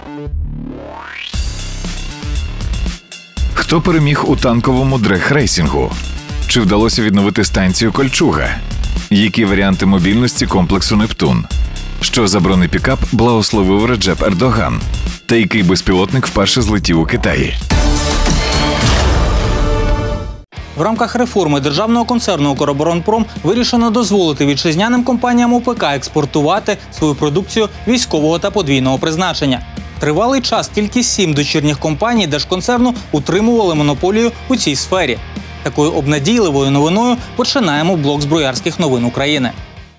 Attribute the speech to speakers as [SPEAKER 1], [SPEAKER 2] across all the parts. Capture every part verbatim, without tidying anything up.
[SPEAKER 1] Хто переміг у танковому дрехрейсингу? Чи вдалося відновити станцію Кольчуга? Які варіанти мобільності комплексу «Нептун»? Що за бронепікап благословив Реджеп Ердоган? Та який безпілотник вперше злетів у Китаї?
[SPEAKER 2] В рамках реформи державного концерну «Укроборонпром» вирішено дозволити вітчизняним компаніям ОПК експортувати свою продукцію військового та подвійного призначення. Тривалий час тільки сім дочірніх компаній держконцерну утримували монополію у цій сфері. Такою обнадійливою новиною починаємо блок зброярських новин України.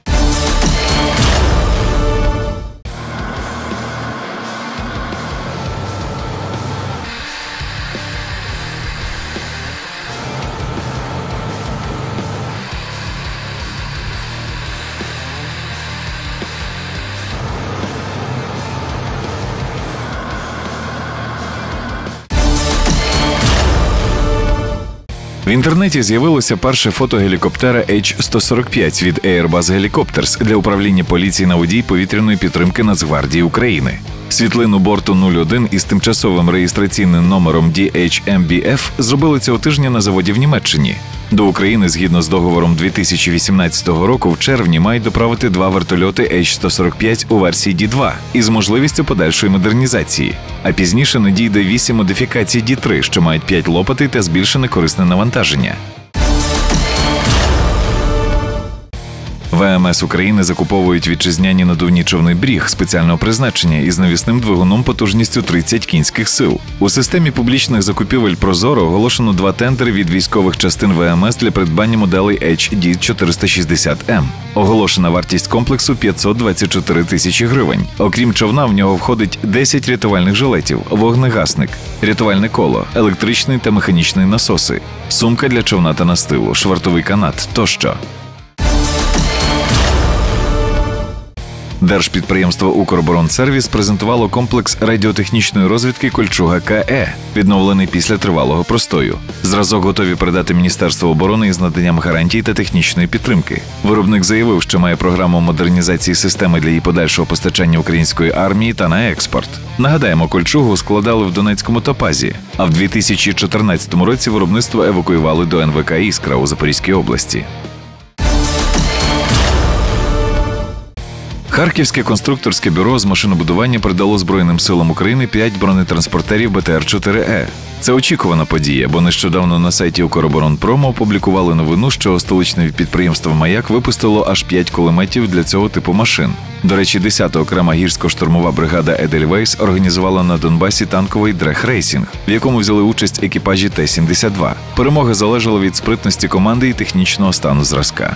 [SPEAKER 1] В інтернеті з'явилося перше фото гелікоптера Ейч сто сорок п'ять від Airbus Helicopters для управління поліції на воді й повітряної підтримки Нацгвардії України. Світлину борту нуль один із тимчасовим реєстраційним номером Ді Ейч Ем Бі Еф зробили цього тижня на заводі в Німеччині. До України, згідно з договором дві тисячі вісімнадцятого року, в червні мають доправити два вертольоти Ейч сто сорок п'ять у версії Ді два із можливістю подальшої модернізації. А пізніше надійде вісім модифікацій Ді три, що мають п'ять лопатей та збільшене корисне навантаження. В Е Ем Ес України закуповують вітчизняні надувні човни «Бріг» спеціального призначення із навісним двигуном потужністю тридцять кінських сил. У системі публічних закупівель «Прозоро» оголошено два тендери від військових частин В Ем Ес для придбання моделей Ейч Ді чотириста шістдесят Ем. Оголошена вартість комплексу – п'ятсот двадцять чотири тисячі гривень. Окрім човна, в нього входить десять рятувальних жилетів, вогнегасник, рятувальне коло, електричний та механічний насоси, сумка для човна та настилу, швартовий канат тощо. Держпідприємство «Укроборонсервіс» презентувало комплекс радіотехнічної розвідки «Кольчуга-КЕ», відновлений після тривалого простою. Зразок готові передати Міністерству оборони із наданням гарантій та технічної підтримки. Виробник заявив, що має програму модернізації системи для її подальшого постачання української армії та на експорт. Нагадаємо, «Кольчугу» складали в Донецькому Топазі, а в дві тисячі чотирнадцятому році виробництво евакуювали до Ен Ве Ка «Іскра» у Запорізькій області. Харківське конструкторське бюро з машинобудування передало Збройним силам України п'ять бронетранспортерів Бе Те Ер чотири Е. Це очікувана подія, бо нещодавно на сайті «Укроборонпрому» опублікували новину, що столичне підприємство «Маяк» випустило аж п'ять кулеметів для цього типу машин. До речі, десята окрема гірсько-штурмова бригада «Едельвейс» організувала на Донбасі танковий дрехрейсинг, в якому взяли участь екіпажі Те сімдесят два. Перемога залежала від спритності команди і технічного стану зразка.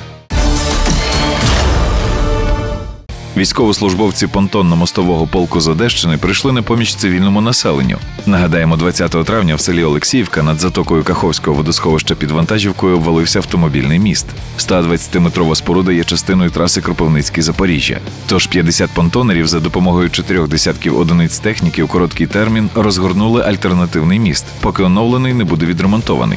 [SPEAKER 1] Військовослужбовці понтонно-мостового полку з Одещини прийшли на поміч цивільному населенню. Нагадаємо, двадцятого травня в селі Олексіївка над затокою Каховського водосховища під вантажівкою обвалився автомобільний міст. сто двадцятиметрова споруда є частиною траси Кропивницький-Запоріжжя. Тож п'ятдесят понтонерів за допомогою чотирьох десятків одиниць техніки у короткий термін розгорнули альтернативний міст, поки оновлений не буде відремонтований.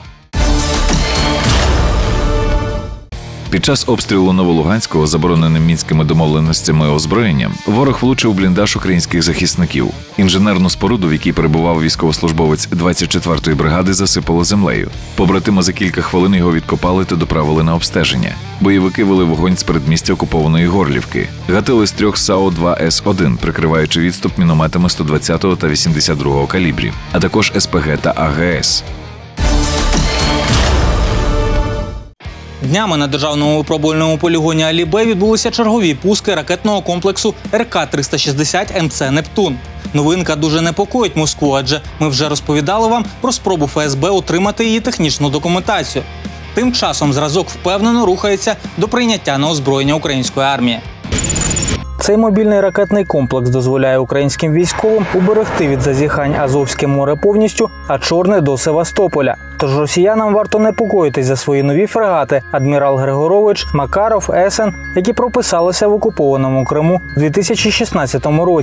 [SPEAKER 1] Під час обстрілу Новолуганського забороненим мінськими домовленостями озброєнням ворог влучив у бліндаж українських захисників. Інженерну споруду, в якій перебував військовослужбовець двадцять четвертої бригади, засипало землею. Побратими за кілька хвилин його відкопали та доправили на обстеження. Бойовики вели вогонь з передмістя окупованої Горлівки. Гатили з трьох Са О два С один, прикриваючи відступ мінометами сто двадцятого та вісімдесят другого калібрів, а також Ес Пе Ге та А Ге Ес.
[SPEAKER 2] Днями на державному випробувальному полігоні Алі-Б відбулися чергові пуски ракетного комплексу Ер Ка триста шістдесят Ем Це «Нептун». Новинка дуже непокоїть Москву, адже ми вже розповідали вам про спробу Еф Ес Бе отримати її технічну документацію. Тим часом зразок впевнено рухається до прийняття на озброєння української армії. Цей мобільний ракетний комплекс дозволяє українським військовим уберегти від зазіхань Азовське море повністю, а Чорне – до Севастополя. Тож росіянам варто непокоїтись за свої нові фрегати «Адмірал Григорович», «Макаров», «Есен», які прописалися в окупованому Криму в дві тисячі шістнадцятому році.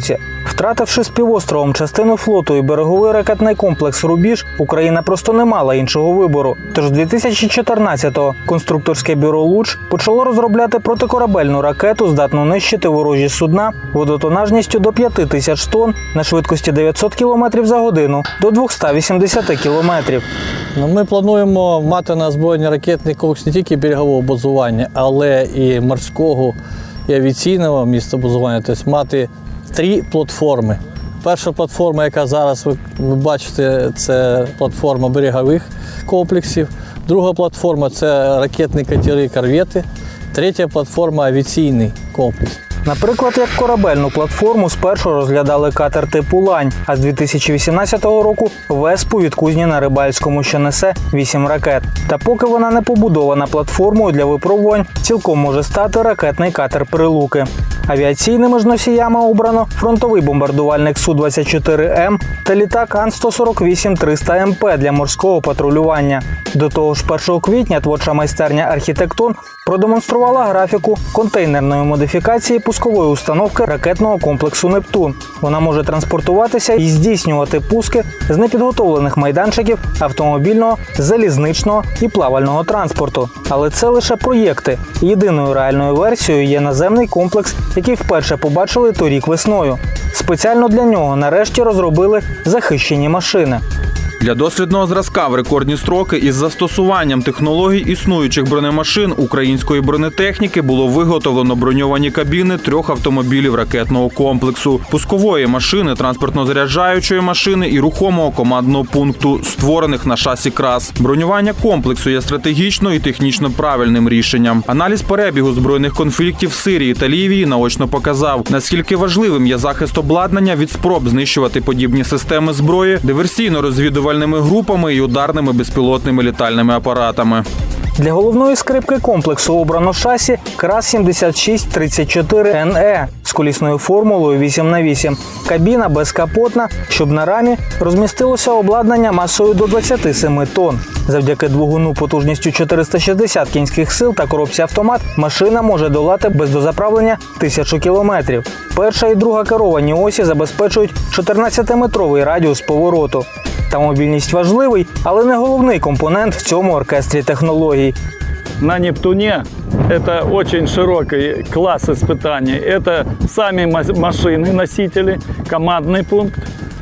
[SPEAKER 2] Втративши з півостровом частину флоту і береговий ракетний комплекс «Рубіж», Україна просто не мала іншого вибору. Тож дві тисячі чотирнадцятого конструкторське бюро «Луч» почало розробляти протикорабельну ракету, здатну нищити ворожі судна водотонажністю до п'яти тисяч тонн на швидкості дев'ятсот кілометрів за годину до двохсот вісімдесят кілометрів.
[SPEAKER 3] Ми плануємо мати на озброєнні ракетний комплекс не тільки берегового базування, але і морського, і авіаційного місця базування, тобто мати три платформи. Перша платформа, яка зараз ви, ви бачите, це платформа берегових комплексів. Друга платформа – це ракетні катери, корвети. Третя платформа – авіаційний комплекс.
[SPEAKER 2] Наприклад, як корабельну платформу спершу розглядали катер типу «Лань», а з дві тисячі вісімнадцятого року – «Веспу» від кузні на Рибальському, що несе вісім ракет. Та поки вона не побудована платформою для випробувань, цілком може стати ракетний катер «Прилуки». Авіаційними ж носіями обрано фронтовий бомбардувальник Су двадцять чотири М та літак Ан сто сорок вісім триста Ем Пе для морського патрулювання. До того ж, першого квітня творча майстерня «Архітектон» продемонструвала графіку контейнерної модифікації пускової установки ракетного комплексу «Нептун». Вона може транспортуватися і здійснювати пуски з непідготовлених майданчиків автомобільного, залізничного і плавального транспорту. Але це лише проєкти. Єдиною реальною версією є наземний комплекс, який вперше побачили торік весною. Спеціально для нього нарешті розробили захищені машини.
[SPEAKER 4] Для дослідного зразка в рекордні строки із застосуванням технологій існуючих бронемашин української бронетехніки було виготовлено броньовані кабіни трьох автомобілів ракетного комплексу, пускової машини, транспортно-заряджаючої машини і рухомого командного пункту, створених на шасі КРАС. Бронювання комплексу є стратегічно і технічно правильним рішенням. Аналіз перебігу збройних конфліктів в Сирії та Лівії наочно показав, наскільки важливим є захист обладнання від спроб знищувати подібні системи зброї, диверсійно-розвідувальними групами і ударними безпілотними літальними апаратами.
[SPEAKER 2] Для головної скрипки комплексу обрано шасі КРАС сімдесят шість тридцять чотири Ен Е з колісною формулою вісім на вісім. Кабіна безкапотна, щоб на рамі розмістилося обладнання масою до двадцяти семи тонн. Завдяки двигуну потужністю чотириста шістдесят кінських сил та коробці автомат машина може долати без дозаправлення тисячу кілометрів. Перша і друга керовані осі забезпечують чотирнадцятиметровий радіус повороту. Та мобільність важливий, але не головний компонент в цьому оркестрі технологій.
[SPEAKER 5] На «Нептуне» это очень широкий класс испытаний. Это сами машины, носители, командный пункт,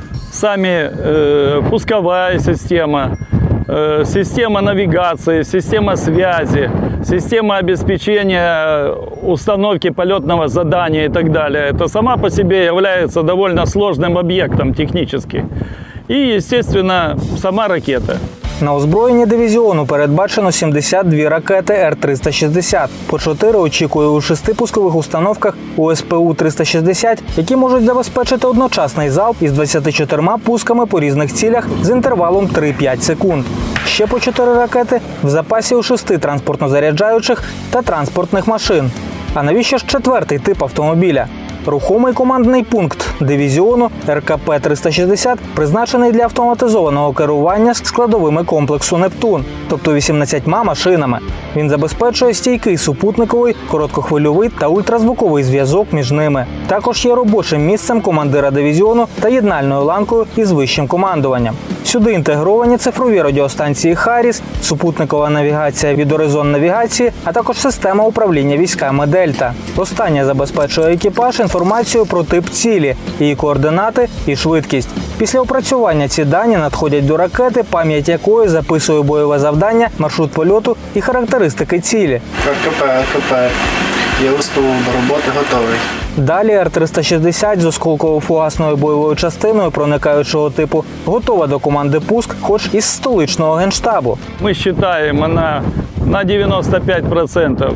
[SPEAKER 5] сами э, пусковая система, э, система навигации, система связи, система обеспечения установки полетного задания и так далее. Это сама по себе является довольно сложным объектом технически. І, естественно, сама ракета.
[SPEAKER 2] На озброєнні дивізіону передбачено сімдесят дві ракети Ер триста шістдесят. По чотири очікує у шести пускових установках У Ес Пе У триста шістдесят, які можуть забезпечити одночасний залп із двадцятьма чотирма пусками по різних цілях з інтервалом три-п'ять секунд. Ще по чотири ракети в запасі у шести транспортно-заряджаючих та транспортних машин. А навіщо ж четвертий тип автомобіля? Рухомий командний пункт дивізіону Ер Ка Пе триста шістдесят призначений для автоматизованого керування складовими комплексу «Нептун», тобто вісімнадцятьма машинами. Він забезпечує стійкий супутниковий, короткохвильовий та ультразвуковий зв'язок між ними. Також є робочим місцем командира дивізіону та єднальною ланкою із вищим командуванням. Сюди інтегровані цифрові радіостанції «Харріс», супутникова навігація від «Оризон Навігації», а також система управління військами «Дельта». Остання забезпечує екіпаж інформацію про тип цілі, її координати і швидкість. Після опрацювання ці дані надходять до ракети, пам'ять якої записує бойове завдання, маршрут польоту і характеристики цілі.
[SPEAKER 6] Ка Пе, Ка Пе. Є установу до роботи, готовий.
[SPEAKER 2] Далі Ер триста шістдесят з осколково-фугасною бойовою частиною проникаючого типу готова до команди пуск, хоч із столичного генштабу.
[SPEAKER 5] Ми вважаємо, вона на девяносто пять процентов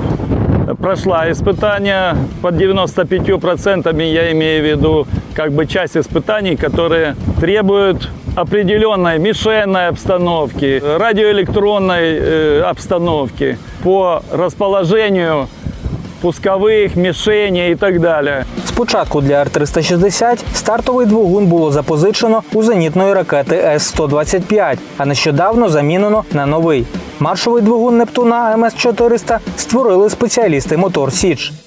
[SPEAKER 5] прошла испытания. Под девяноста пятью процентами я имею в виду как бы часть испытаний, которые требуют определенной мишенной обстановки, радиоэлектронной э, обстановки по расположению пускових, мішені і так далі.
[SPEAKER 2] Спочатку для Ер триста шістдесят стартовий двигун було запозичено у зенітної ракети Ес сто двадцять п'ять, а нещодавно замінено на новий. Маршовий двигун «Нептуна» Ем Ес чотириста створили спеціалісти «Мотор Січ».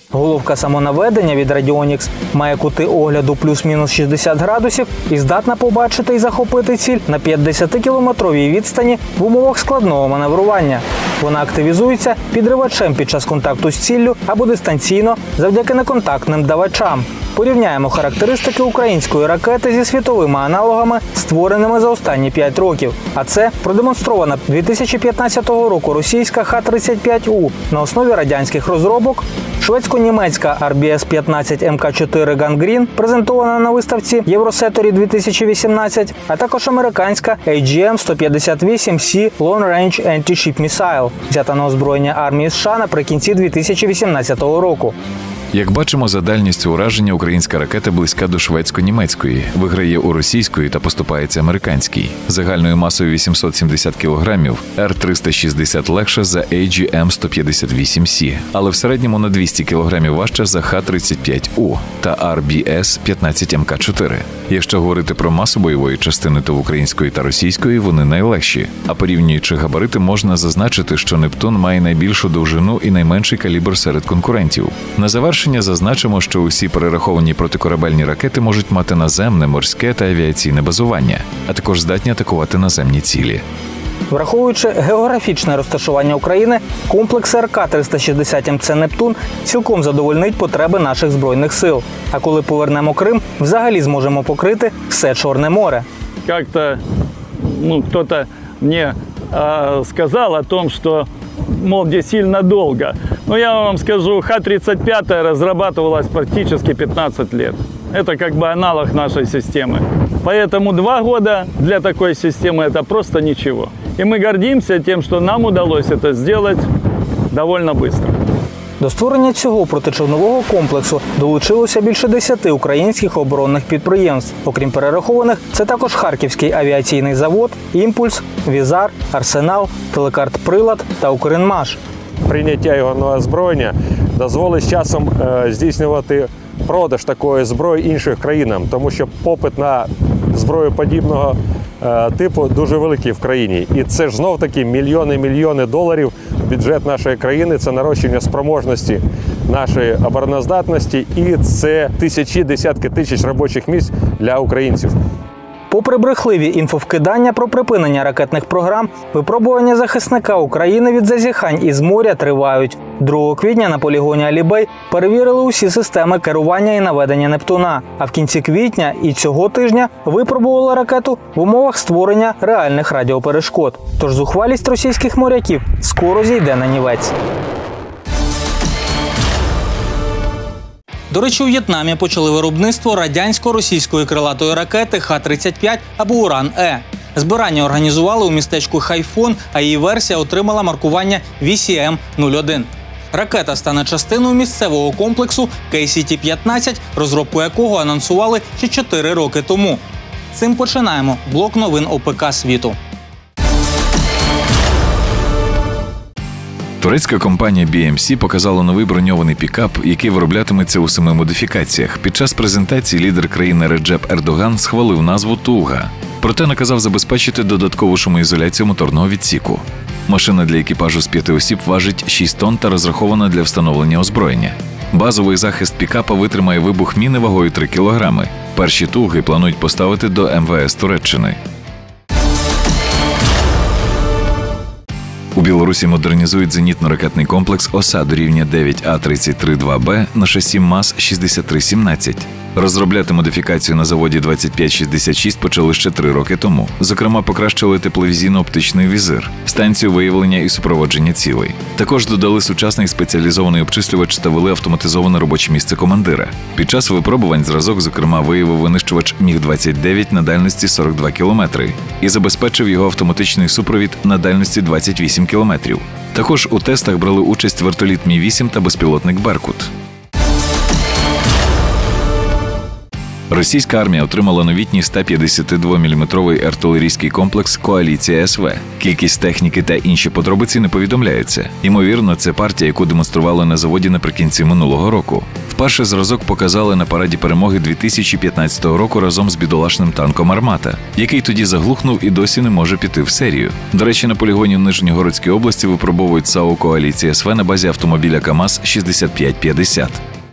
[SPEAKER 2] Головка самонаведення від Радіонікс має кути огляду плюс-мінус шістдесят градусів і здатна побачити і захопити ціль на п'ятдесятикілометровій відстані в умовах складного маневрування. Вона активізується підривачем під час контакту з ціллю або дистанційно завдяки неконтактним давачам. Порівняємо характеристики української ракети зі світовими аналогами, створеними за останні п'ять років. А це продемонстрована дві тисячі п'ятнадцятого року російська Х тридцять п'ять У на основі радянських розробок, шведсько-німецька Ар Бі Ес п'ятнадцять Ем Ка чотири Гангрін, презентована на виставці Євросеторі дві тисячі вісімнадцять, а також американська Ей Джі Ем сто п'ятдесят вісім Сі Long Range Anti-Ship Missile, взята на озброєння армії США наприкінці дві тисячі вісімнадцятого року.
[SPEAKER 1] Як бачимо, за дальністю ураження українська ракета близька до шведсько-німецької, виграє у російської та поступається американській. Загальною масою вісімсот сімдесят кілограмів Р триста шістдесят легша за Ей Джі Ем сто п'ятдесят вісім Сі, але в середньому на двісті кілограмів важча за Х тридцять п'ять У та Ар Бі Ес п'ятнадцять Ем Ка чотири. Якщо говорити про масу бойової частини, то в української та російської вони найлегші. А порівнюючи габарити, можна зазначити, що Нептун має найбільшу довжину і найменший калібр серед конкурентів. На завершення зазначимо, що усі перераховані протикорабельні ракети можуть мати наземне, морське та авіаційне базування, а також здатні атакувати наземні цілі.
[SPEAKER 2] Враховуючи географічне розташування України, комплекс Р К триста шістдесят Ем Це «Нептун» цілком задовольнить потреби наших Збройних сил. А коли повернемо Крим, взагалі зможемо покрити все Чорне море.
[SPEAKER 5] Как-то, ну, кто-то мне э, сказал о том, что, мол, где сильно долго. Но я вам скажу, Х тридцать пять разрабатывалась практически пятнадцать лет. Это как бы аналог нашей системы. Поэтому два года для такой системы – это просто ничего. И мы гордимся тем, что нам удалось это сделать довольно быстро.
[SPEAKER 2] До створення цього протичовнового комплексу долучилося більше десяти українських оборонних підприємств. Окрім перерахованих, це також Харківський авіаційний завод, «Імпульс», «Візар», «Арсенал», «Телекарт-Прилад» та «Укрінмаш».
[SPEAKER 7] Прийняття його озброєння дозволить з часом е, здійснювати продаж такої зброї іншим країнам, тому що попит на зброю подібного е, типу дуже великий в країні. І це ж знов-таки мільйони-мільйони доларів в бюджет нашої країни, це нарощення спроможності нашої обороноздатності і це тисячі, десятки тисяч робочих місць для українців.
[SPEAKER 2] Попри брехливі інфовкидання про припинення ракетних програм, випробування захисника України від зазіхань із моря тривають. другого квітня на полігоні Алібей перевірили усі системи керування і наведення «Нептуна», а в кінці квітня і цього тижня випробували ракету в умовах створення реальних радіоперешкод. Тож зухвалість російських моряків скоро зійде на нівець. До речі, у В'єтнамі почали виробництво радянсько-російської крилатої ракети Х тридцять п'ять або Уран-Е. Збирання організували у містечку Хайфон, а її версія отримала маркування Ві Сі Ем нуль один. Ракета стане частиною місцевого комплексу Кей Сі Ті п'ятнадцять, розробку якого анонсували ще чотири роки тому. Цим починаємо блок новин О Пе Ка світу.
[SPEAKER 1] Турецька компанія Бі Ем Сі показала новий броньований пікап, який вироблятиметься у семи модифікаціях. Під час презентації лідер країни Реджеп Ердоган схвалив назву «Туга». Проте наказав забезпечити додаткову шумоізоляцію моторного відсіку. Машина для екіпажу з п'яти осіб важить шість тонн та розрахована для встановлення озброєння. Базовий захист пікапа витримає вибух міни вагою три кілограми. Перші «Туги» планують поставити до Ем Ве Ес Туреччини. У Білорусі модернізують зенітно-ракетний комплекс «Оса» до рівня дев'ять А тридцять три два Б на шасі МАЗ шістдесят три сімнадцять. Розробляти модифікацію на заводі двадцять п'ять шістдесят шість почали ще три роки тому. Зокрема, покращили тепловізійно-оптичний візир, станцію виявлення і супроводження цілей. Також додали сучасний спеціалізований обчислювач та ввели автоматизоване робоче місце командира. Під час випробувань зразок, зокрема, виявив винищувач Міг двадцять дев'ять на дальності сорок два кілометри і забезпечив його автоматичний супровід на дальності двадцять вісім кілометрів. Також у тестах брали участь вертоліт Мі вісім та безпілотник «Беркут». Російська армія отримала новітній сто п'ятдесятидвоміліметровий артилерійський комплекс «Коаліція Ес Ве». Кількість техніки та інші подробиці не повідомляються. Ймовірно, це партія, яку демонстрували на заводі наприкінці минулого року. В Перший зразок показали на параді перемоги дві тисячі п'ятнадцятого року разом з бідолашним танком «Армата», який тоді заглухнув і досі не може піти в серію. До речі, на полігоні в Нижньогородській області випробовують САУ «Коаліція ес ве» на базі автомобіля КАМАЗ шістдесят п'ять п'ятдесят.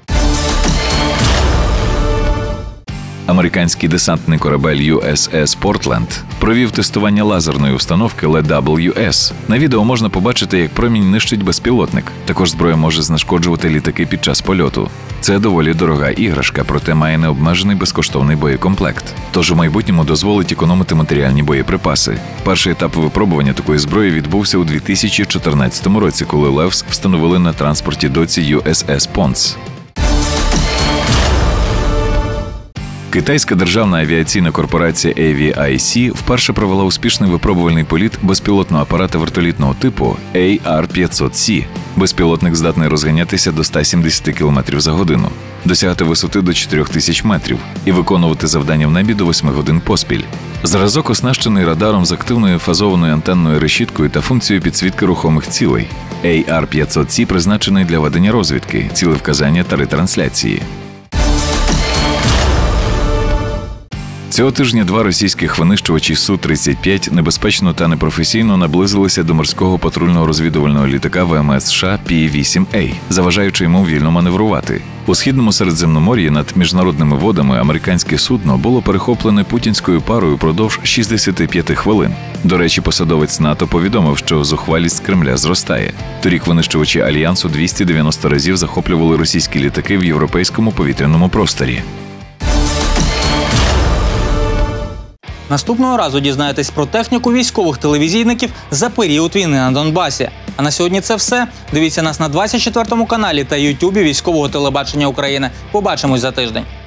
[SPEAKER 1] Американський десантний корабель ю ес ес «Портленд» провів тестування лазерної установки ел дабл ю ес. На відео можна побачити, як промінь нищить безпілотник. Також зброя може знешкоджувати літаки під час польоту. Це доволі дорога іграшка, проте має необмежений безкоштовний боєкомплект. Тож у майбутньому дозволить економити матеріальні боєприпаси. Перший етап випробування такої зброї відбувся у дві тисячі чотирнадцятому році, коли «Левс» встановили на транспорті доці ю ес ес «Понс». Китайська державна авіаційна корпорація ей ві ай сі вперше провела успішний випробувальний політ безпілотного апарата вертолітного типу ей ар п'ятсот сі. Безпілотник здатний розганятися до ста сімдесяти кілометрів за годину, досягати висоти до чотирьох тисяч метрів і виконувати завдання в небі до восьми годин поспіль. Зразок оснащений радаром з активною фазованою антенною решіткою та функцією підсвітки рухомих цілей. ей ар п'ятсот сі призначений для ведення розвідки, цілевказання та ретрансляції. Цього тижня два російських винищувачі Су тридцять п'ять небезпечно та непрофесійно наблизилися до морського патрульного розвідувального літака ве ем ес США пі вісім ей, заважаючи йому вільно маневрувати. У Східному Середземномор'ї над міжнародними водами американське судно було перехоплене путінською парою впродовж шістдесяти п'яти хвилин. До речі, посадовець НАТО повідомив, що зухвалість Кремля зростає. Торік винищувачі Альянсу двісті дев'яносто разів захоплювали російські літаки в європейському повітряному просторі.
[SPEAKER 2] Наступного разу дізнаєтесь про техніку військових телевізійників за період війни на Донбасі. А на сьогодні це все. Дивіться нас на двадцять четвертому каналі та Ютубі Військового телебачення України. Побачимось за тиждень.